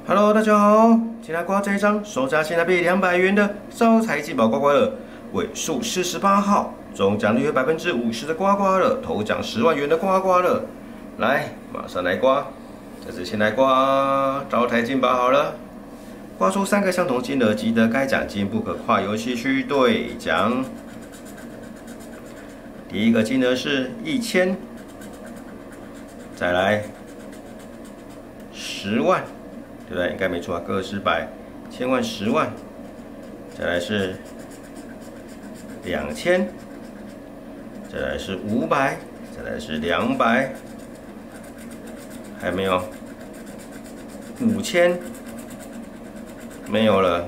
Hello，大家好，今天刮这一张售价新台币200元的招财进宝刮刮乐，尾数48号，中奖率为50%的刮刮乐，头奖10万元的刮刮乐。来，马上来刮，这次先来刮招财进宝好了。刮出3个相同金额，记得该奖金不可跨游戏区兑奖。第一个金额是1000，再来10万。 对不对？应该没错啊，个十百、千万、10万，再来是2000，再来是500，再来是200，还没有5000，没有了，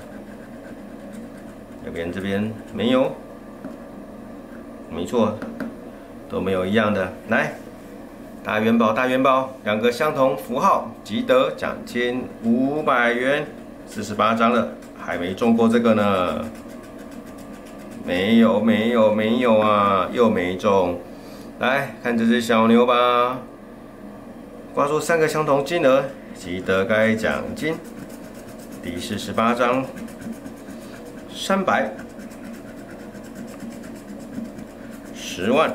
这边没有，没错，都没有一样的，来。 大元宝，大元宝，2个相同符号，即得奖金500元，48张了，还没中过这个呢。没有啊，又没中。来看这只小牛吧，刮出3个相同金额，即得该奖金。第48张，300、10万。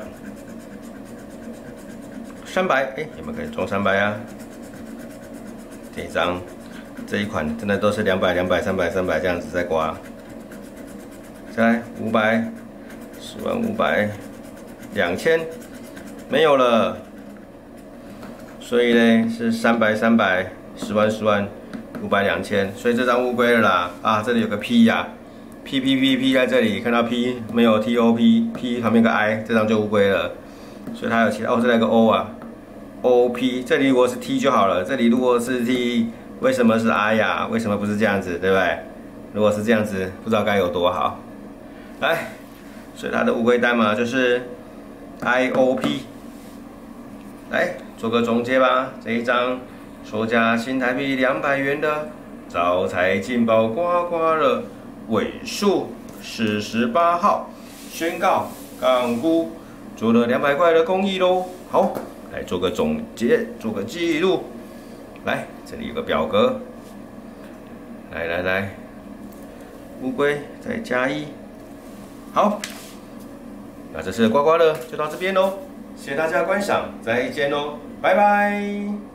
300，哎，有没有可以中300啊？这一张，这一款真的都是200、200、300、300这样子在刮。再来500、10万500、2000，没有了。所以呢是300、300、10万、10万、500、2000，所以这张乌龟了啦。啊，这里有个 P 呀、P 在这里，看到 P 没有 TOP，P 旁边个 I， 这张就乌龟了。所以它有其他哦，这里有个 O 啊。 OP， 这里如果是 T 就好了，这里如果是 T， 为什么是 I 呀？为什么不是这样子，对不对？如果是这样子，不知道该有多好。来，所以它的乌龟单嘛就是 IOP。来做个总结吧，这一张售价新台币200元的招财进宝刮刮乐，尾数48号，宣告港股做了200块的公益喽。好。 来做个总结，做个记录。来，这里有个表格。来，乌龟再加1。好，那这次的刮刮乐就到这边喽，谢谢大家观赏，再见喽，拜拜。